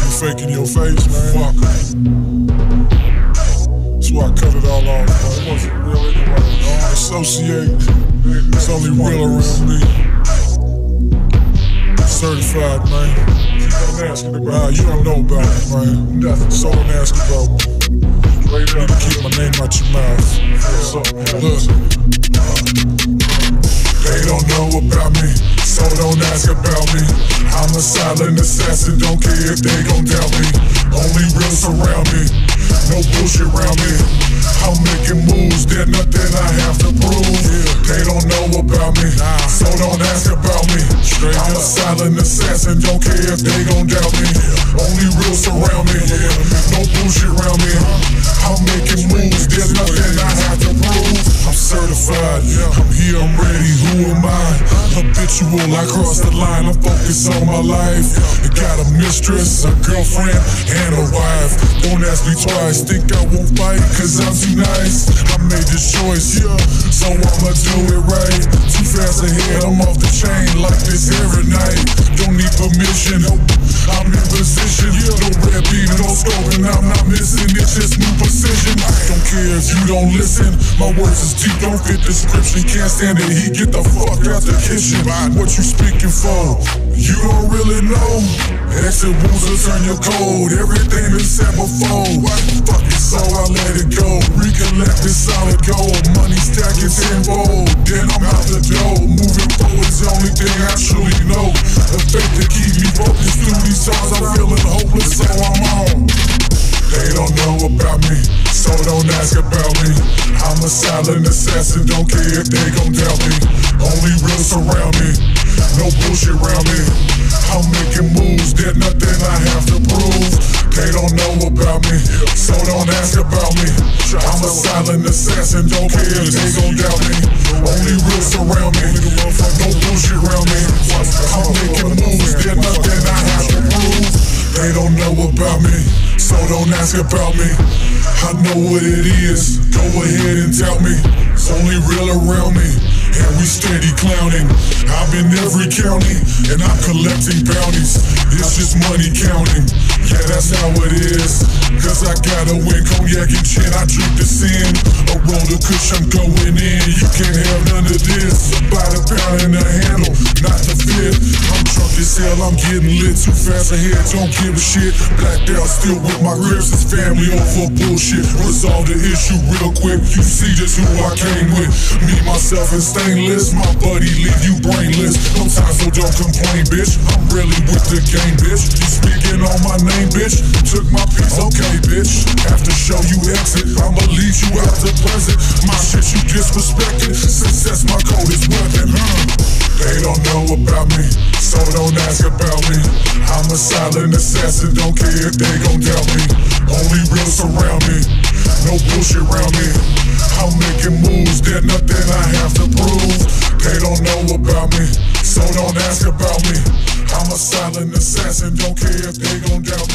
be fake in your face, man. Fuck. That's why I cut it all off, man. It wasn't real anyway. Don't associate. It's only real around me. Certified, man. You don't know about it, man. Nothing. So don't ask about me. You need to keep my name out your mouth. Look. They don't know about me, so don't ask about me. I'm a silent assassin, don't care if they gon' doubt me. Only real surround me, no bullshit around me. I'm making moves, there's nothing I have to prove. They don't know about me, so don't ask about me. I'm a silent assassin, don't care if they gon' doubt me. Only real surround me, no bullshit around me. I'm making moves, there's nothing I have to prove. I'm certified, I'm here, I'm ready, who am I? Habitual, I cross the line, I'm focused on my life. I got a mistress, a girlfriend, and a wife. Don't ask me twice, think I won't fight, cause I'm too nice. I made this choice, so I'ma do it right. Too fast ahead, I'm off the chain like this every night. Don't need permission, I'm in position. No red beam, no scoping, I'm not missing, it's just new precision. I don't care if you don't listen, my words is deep, don't fit description. Can't stand the heat, get the fuck out the kitchen. What you speaking for? You don't really know. Exit wounds will turn your cold. Everything been said before. Fuck it, so I let it go. Recollect this solid gold. Money stacking tenfold. Then I'm out the door. Moving forward's the only thing I truly know. The faith to keep me focused through these times. I'm feeling hopeless, so I'm on. They don't know about me, so don't ask about me. I'm a silent assassin, don't care if they gon' doubt me. Only real surround me, no bullshit around me. I'm making moves, there's nothing I have to prove. They don't know about me, so don't ask about me. I'm a silent assassin, don't care if they gon' doubt me. Only real surround me, no bullshit around me. I'm making moves, there's nothing I have to prove. They don't know about me, so don't ask about me. I know what it is, go ahead and tell me. It's only real around me, and we steady clowning. I'm in every county, and I'm collecting bounties. It's just money counting, yeah, that's how it is. Cause I gotta win cognac and gin, I drink this in. A roll of kush, I'm going in. You can't have none of this. About a pound in the handle, not the fit. I'm drunk as hell, I'm getting lit. Too fast ahead, don't give a shit. Blacked out, still with my grips. It's family over bullshit. Resolve the issue real quick. You see just who I came with. Me, myself, and stainless. My buddy leave you brainless. No time, so don't complain, bitch. I'm really with the game, bitch. You speaking on my name, bitch. Took my piece, okay, bitch. After show you exit, I'ma leave you out the present. My shit you disrespected. Success, my code is weapon, They don't know about me, so don't ask about me. I'm a silent assassin, don't care if they gon' doubt me. Only real surround me, no bullshit around me. I'm making moves, there's nothing I have to prove. They don't know about me, so don't ask about me. I'm a silent assassin, don't care if they gon' doubt me.